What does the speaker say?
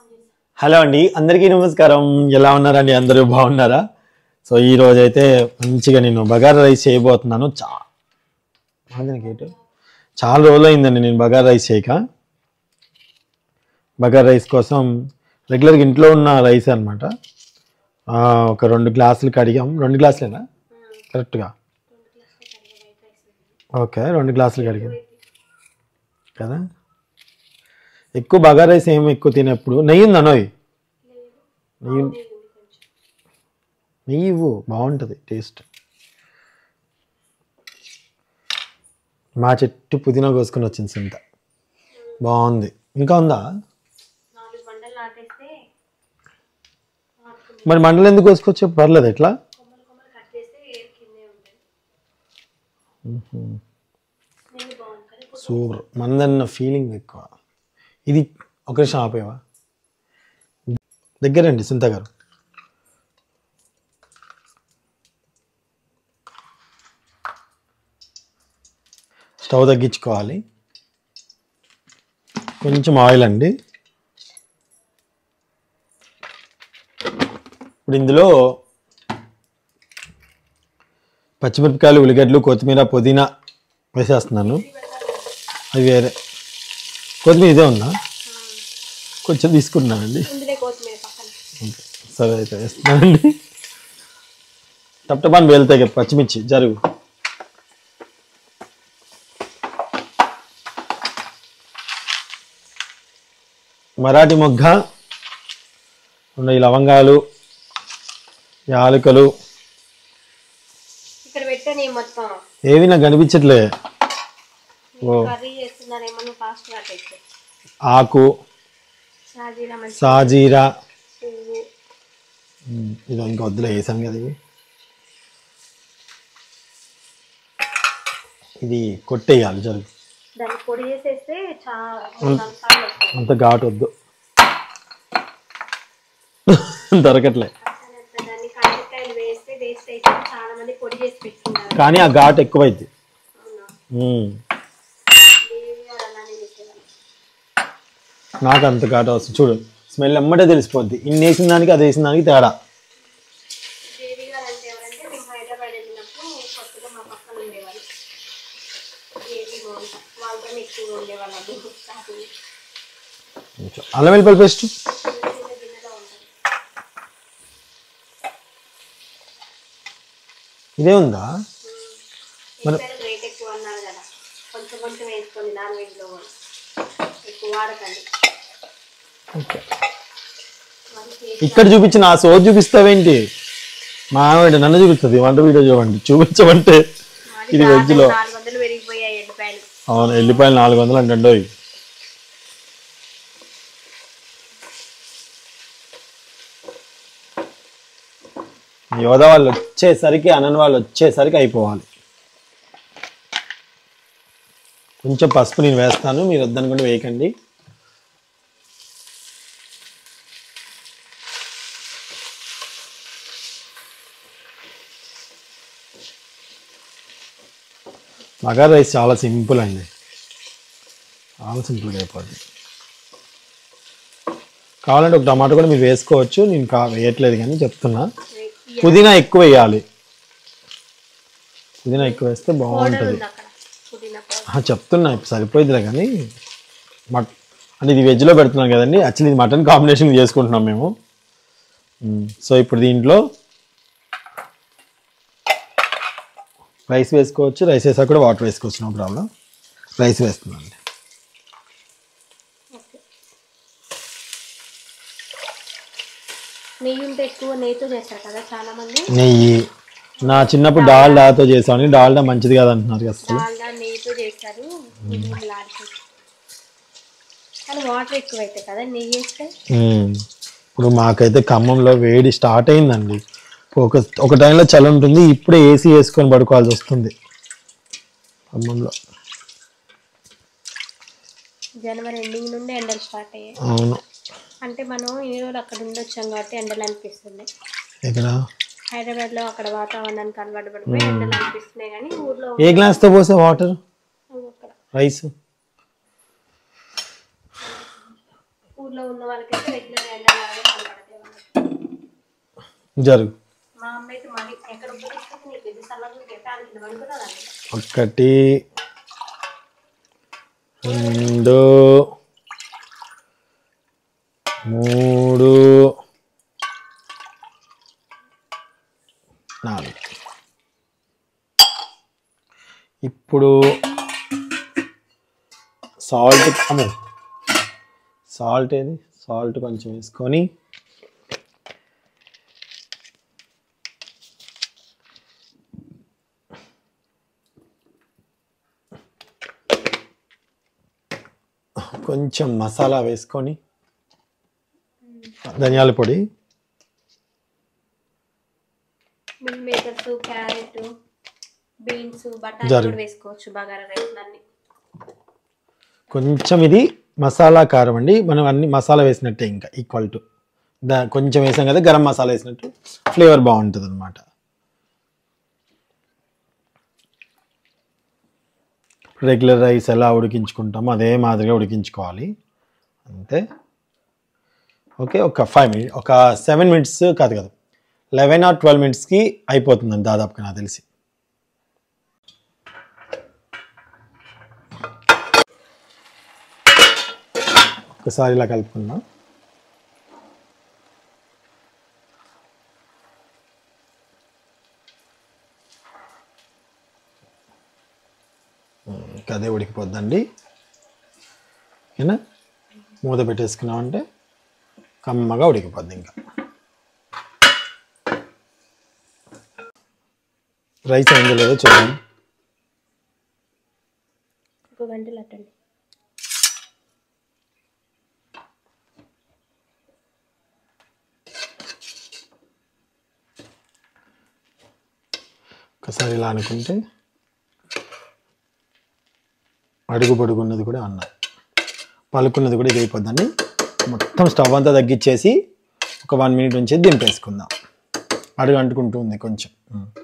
Hello అండి, అందరికీ నమస్కారం. ఎలా ఉన్నారండి? అందరూ బాగున్నారా? సో ఈ రోజు అయితే మంచిగా నేను బగారా రైస్ చేయబోతున్నాను. చాలా రోజులు అయిందండి నేను బగారా రైస్ చేయక. బగారా రైస్ కోసం రెగ్యులర్గా ఇంట్లో ఉన్న రైస్ అనమాట. ఒక 2 గ్లాసులు కడిగాం. 2 గ్లాసులేనా కరెక్ట్గా? ఓకే, 2 గ్లాసులు కడిగాం కదా. ఎక్కువ బగారా రైస్ ఏమి ఎక్కువ తినేప్పుడు నెయ్యి ఉందా? నెయ్యి ఇవ్వు, బాగుంటుంది టేస్ట్. మా చెట్టు పుదీనా కోసుకొని వచ్చింది సింత, బాగుంది. ఇంకా ఉందా? మరి మండలు ఎందుకు కోసుకొచ్చే? పర్లేదు ఎట్లా? సూపర్, మందన్న ఫీలింగ్ ఎక్కువ. ఇది ఒక నిమిషం ఆపేవా? దగ్గరండి సింత గారు. స్టవ్ తగ్గించుకోవాలి. కొంచెం ఆయిల్ అండి. ఇప్పుడు ఇందులో పచ్చిమిరపకాయలు, ఉల్లిగడ్డలు, కొత్తిమీర, పుదీనా వేసేస్తున్నాను. అది వేరే కొత్తిమీర ఇదే ఉందా? కొంచెం తీసుకుంటున్నానండి. సరే అయితే వేస్తున్నానండి. టప్టపాన్ వేలుతాయి పచ్చిమిర్చి జరుగు. మరాఠీ మొగ్గ, ఈ లవంగాలు, యాలకులు ఏవి నాకు కనిపించట్లే. ఆకు, సాజీరా, ఇదో ఇంకా వద్దులే, వేసాం కదా. ఇది కొట్టేయాలి జరుగు. అంత ఘాటు వద్దు, దొరకట్లే. కానీ ఆ ఘాటు ఎక్కువైంది. నాకు అంత ఘాటు వస్తుంది చూడు, స్మెల్ ఎమ్మటే తెలిసిపోద్ది. ఇన్ని వేసిన దానికి అది వేసిన దానికి తేడా. అల్లం వెల్లుల్లి పేస్ట్ ఇదే ఉందా? మరి ఇక్కడ చూపించిన ఆ సోజ్ చూపిస్తావేంటి? మా ఆవిడ నన్ను చూపిస్తుంది వంట వీడియో చూడండి, చూపించమంటే. ఇది వెజ్ లో. అవును, ఎల్లిపాయలు 400 అంటండో. యోధ వాళ్ళు వచ్చేసరికి, అనన్ వాళ్ళు వచ్చేసరికి అయిపోవాలి. కొంచెం పసుపు నేను వేస్తాను, మీరు వద్దనుకుంటే వేయకండి. బగారా రైస్ చాలా సింపుల్ అండి, చాలా సింపుల్గా అయిపోద్ది. కావాలంటే ఒక టమాటో కూడా మీరు వేసుకోవచ్చు, నేను వేయట్లేదు కానీ చెప్తున్నా. పుదీనా ఎక్కువ వేయాలి, పుదీనా ఎక్కువ వేస్తే బాగుంటుంది. చెప్తున్నా, ఇప్పుడు సరిపోయిద్దిలే. కానీ అంటే ఇది వెజ్లో పెడుతున్నాం కదండి, యాక్చువల్లీ ఇది మటన్ కాంబినేషన్ చేసుకుంటున్నాం మేము. సో ఇప్పుడు దీంట్లో రైస్ వేసుకోవచ్చు, రైస్ వేసాక కూడా వాటర్ వేసుకోవచ్చు, నో ప్రాబ్లం. రైస్ వేస్తున్నాను. నెయ్యి నా చిన్నప్పుడు డాల్డాతో చేసాను, డాల్డా మంచిది కాదు అంటున్నారు అసలు. ఇప్పుడు మాకైతే ఖమ్మంలో వేడి స్టార్ట్ అయిందండి. ఒక టైంలో చలి ఉంటుంది, ఇప్పుడే ఏసీ వేసుకొని పడుకోవాల్సి వస్తుంది ఖమ్మంలో. జనవరి ఎండింగ్ నుండి ఎండలు స్టార్ట్ అయ్యాయి. అవును, అంటే మనం ఈ రోజు అక్కడ ఉండొచ్చాం కాబట్టి ఎండలు అనిపిస్తుంది. ఎక్కడ హైదరాబాద్ లో అక్కడ వాతావరణానికి అలవాటు పడిపోయి ఎండలు అనిపిస్తున్నాయి. కానీ ఊర్లో ఏ గ్లాస్ తో పోసే వాటర్ రైస్ ఊర్లో ఉన్న వాళ్ళకైతే రెగ్యులర్ ఎండలాగే కనపడతాయి. జరుగు. మా అమ్మ అయితే మరి ఎక్కడ ఉపయోగిస్తుంది నీకు ఇది సల్లగా ఫ్యాన్ కింద పడుకున్నాను. 1 2 3 4. ఇప్పుడు సాల్ట్ ఏది, సాల్ట్ కొంచెం వేసుకొని కొంచెం మసాలా వేసుకొని ధనియాల పొడి, మిల్ మేకర్స్, క్యారెట్, బీన్స్, బటానీ కూడా వేసుకోవచ్చు బగారా రైస్ అన్ని. కొంచెం ఇది మసాలా కారం అండి, మనం అన్ని మసాలా వేసినట్టే ఇంకా ఈక్వల్ టు కొంచెం వేసాం కదా గరం మసాలా వేసినట్టు ఫ్లేవర్ బాగుంటుంది అనమాట. రెగ్యులర్ రైస్ ఎలా ఉడికించుకుంటామో అదే మాదిరిగా ఉడికించుకోవాలి అంతే. ఓకే, ఒక 5 minutes, ఒక 7 minutes కాదు 11 or 12 minutesకి అయిపోతుందండి దాదాపుగా నాకు తెలిసి. ఒకసారి ఇలా కలుపుకుందాం. అదే ఉడికిపోద్దండి. ఓకేనా, మూత పెట్టేసుకున్నామంటే కమ్మగా ఉడికిపోద్ది. ఇంకా రైస్ అయిందో లేదో చూద్దాం. ఒక గంటలు అట్టండి. ఒకసారి ఇలా అనుకుంటే అడుగు పడుకున్నది కూడా అన్నం, పలుకున్నది కూడా ఇది అయిపోద్దండి. మొత్తం స్టవ్ అంతా తగ్గించేసి ఒక 1 minute ఉంచి దింపేసుకుందాం. అడుగు అంటుకుంటూ ఉంది కొంచెం.